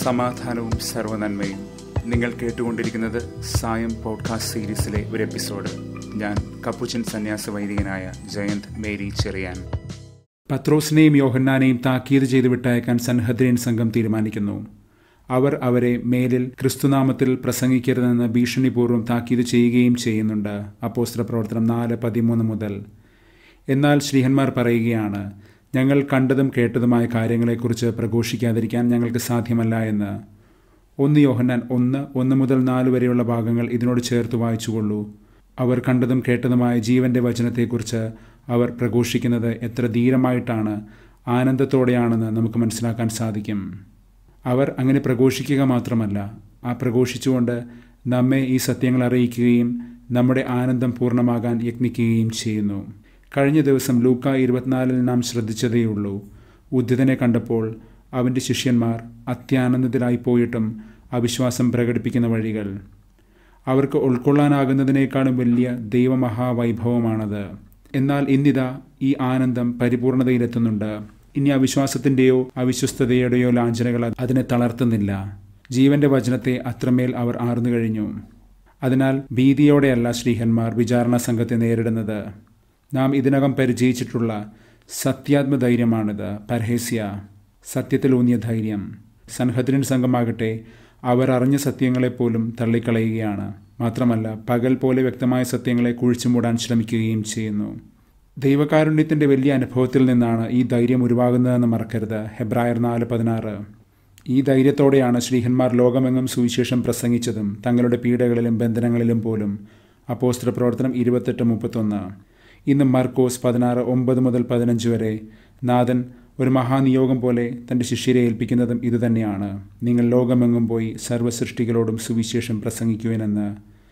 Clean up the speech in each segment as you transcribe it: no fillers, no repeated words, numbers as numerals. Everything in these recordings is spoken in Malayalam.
സമാധാനവും സർവ്വനന്മയും. നിങ്ങൾ കേട്ടുകൊണ്ടിരിക്കുന്നത് സായം പോഡ്കാസ്റ്റ് സീരീസിലെ ഒരു എപ്പിസോഡ്. ഞാൻ കപ്പുച്ചൻ സന്യാസ വൈദികനായ ജയന്ത് മേരി ചെറിയാൻ. പത്രോസിനെയും യോഹന്നാനെയും താക്കീത് ചെയ്ത് വിട്ടയക്കാൻ സൻഹദ്രീൻ സംഘം തീരുമാനിക്കുന്നു. അവർ അവരെ മേലിൽ ക്രിസ്തുനാമത്തിൽ പ്രസംഗിക്കരുതെന്ന് ഭീഷണിപൂർവ്വം താക്കീത് ചെയ്യുകയും ചെയ്യുന്നുണ്ട്. അപ്പോസ്തലപ്രവർത്തനം 4:13 മുതൽ. എന്നാൽ ശ്ലീഹന്മാർ പറയുകയാണ്, ഞങ്ങൾ കണ്ടതും കേട്ടതുമായ കാര്യങ്ങളെക്കുറിച്ച് പ്രഘോഷിക്കാതിരിക്കാൻ ഞങ്ങൾക്ക് സാധ്യമല്ല എന്ന്. 1 യോഹന്നാൻ 1 മുതൽ 4 വരെയുള്ള ഭാഗങ്ങൾ ഇതിനോട് ചേർത്ത് വായിച്ചുകൊള്ളൂ. അവർ കണ്ടതും കേട്ടതുമായ ജീവന്റെ വചനത്തെക്കുറിച്ച് അവർ പ്രഘോഷിക്കുന്നത് എത്ര ധീരമായിട്ടാണ്, ആനന്ദത്തോടെയാണെന്ന് നമുക്ക് മനസ്സിലാക്കാൻ സാധിക്കും. അവർ അങ്ങനെ പ്രഘോഷിക്കുക മാത്രമല്ല, ആ പ്രഘോഷിച്ചുകൊണ്ട് നമ്മെ ഈ സത്യങ്ങൾ അറിയിക്കുകയും നമ്മുടെ ആനന്ദം പൂർണ്ണമാകാൻ യത്നിക്കുകയും ചെയ്യുന്നു. കഴിഞ്ഞ ദിവസം ലൂക്ക 24 നാം ശ്രദ്ധിച്ചതേയുള്ളൂ. ഉദ്ധിതനെ കണ്ടപ്പോൾ അവൻ്റെ ശിഷ്യന്മാർ അത്യാനന്ദത്തിലായി പോയിട്ടും അവിശ്വാസം പ്രകടിപ്പിക്കുന്ന വഴികൾ. അവർക്ക് ഉൾക്കൊള്ളാനാകുന്നതിനേക്കാളും വലിയ ദൈവമഹാവൈഭവമാണത്. എന്നാൽ ഇന്നിതാ ഈ ആനന്ദം പരിപൂർണതയിലെത്തുന്നുണ്ട്. ഇനി അവിശ്വാസത്തിൻ്റെയോ അവിശ്വസ്തതയുടെയോ ലാഞ്ചനകൾ അതിനെ തളർത്തുന്നില്ല. ജീവന്റെ വചനത്തെ അത്രമേൽ അവർ ആർന്നു കഴിഞ്ഞു. അതിനാൽ ഭീതിയോടെയല്ല ശ്ലീഹന്മാർ വിചാരണ സംഘത്തെ നേരിടുന്നത്. നാം ഇതിനകം പരിചയിച്ചിട്ടുള്ള സത്യാത്മധൈര്യമാണിത്. പർഹേസ്യ, സത്യത്തിലൂന്നിയ ധൈര്യം. സൻഹദ്രീൻ സംഘമാകട്ടെ അവർ അറിഞ്ഞ സത്യങ്ങളെപ്പോലും തള്ളിക്കളയുകയാണ്. മാത്രമല്ല, പകൽ പോലെ വ്യക്തമായ സത്യങ്ങളെ കുഴിച്ചുമൂടാൻ ശ്രമിക്കുകയും ചെയ്യുന്നു. ദൈവകാരുണ്യത്തിൻ്റെ വലിയ അനുഭവത്തിൽ നിന്നാണ് ഈ ധൈര്യം ഉരുവാകുന്നതെന്ന് മറക്കരുത്. ഹെബ്രായർ 4:16. ഈ ധൈര്യത്തോടെയാണ് ശ്ലീഹന്മാർ ലോകമെങ്ങും സുവിശേഷം പ്രസംഗിച്ചതും തങ്ങളുടെ പീഡകളിലും ബന്ധനങ്ങളിലും പോലും. അപ്പോസ്തലപ്രവർത്തനം 28:31. ഇന്ന് മർക്കോസ് 16:9 മുതൽ 15 വരെ നാഥൻ ഒരു മഹാനിയോഗം പോലെ തൻ്റെ ശിഷ്യരെ ഏൽപ്പിക്കുന്നതും ഇതുതന്നെയാണ്. നിങ്ങൾ ലോകമെങ്ങും പോയി സർവ്വസൃഷ്ടികളോടും സുവിശേഷം പ്രസംഗിക്കുവാനെന്ന്.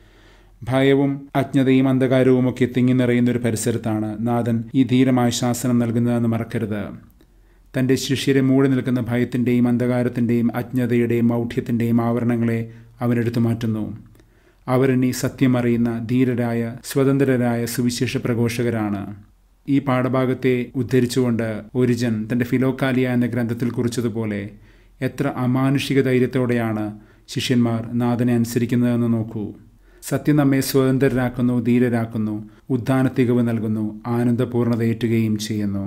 ഭയവും അജ്ഞതയും അന്ധകാരവുമൊക്കെ തിങ്ങി നിറയുന്നൊരു പരിസരത്താണ് നാഥൻ ഈ ധീരമായ ശാസനം നൽകുന്നതെന്ന് മറക്കരുത്. തൻ്റെ ശിഷ്യരെ മൂടി നിൽക്കുന്ന ഭയത്തിൻ്റെയും അന്ധകാരത്തിൻ്റെയും അജ്ഞതയുടെയും മൗഢ്യത്തിൻ്റെയും ആവരണങ്ങളെ അവനെടുത്തു മാറ്റുന്നു. അവരിനി സത്യമറിയുന്ന ധീരരായ സ്വതന്ത്രരായ സുവിശേഷ പ്രഘോഷകരാണ്. ഈ പാഠഭാഗത്തെ ഉദ്ധരിച്ചുകൊണ്ട് ഒരിജൻ തൻ്റെ ഫിലോക്കാലിയ എന്ന ഗ്രന്ഥത്തിൽ കുറിച്ചതുപോലെ എത്ര അമാനുഷിക ധൈര്യത്തോടെയാണ് ശിഷ്യന്മാർ നാഥനെ അനുസരിക്കുന്നതെന്ന് നോക്കൂ. സത്യം നമ്മെ സ്വതന്ത്രരാക്കുന്നു, ധീരരാക്കുന്നു, ഉദ്ധാന തികവ് നൽകുന്നു, ആനന്ദപൂർണ്ണതയേറ്റുകയും ചെയ്യുന്നു.